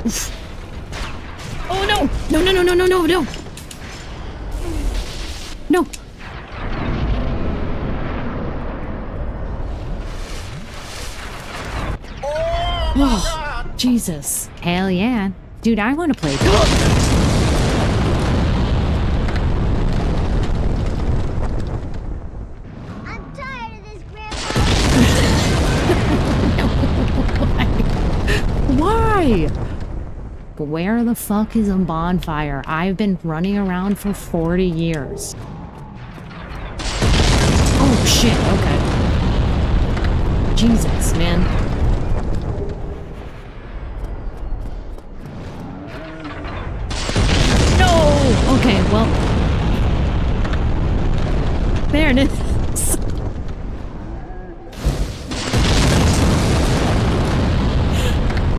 Oh no! No, no, no, no, no, no, no! No! Oh, Jesus. Hell yeah. Dude, I want to play. I'm tired of this, Grandpa. Why? Where the fuck is a bonfire? I've been running around for 40 years. Oh shit, okay. Jesus, man.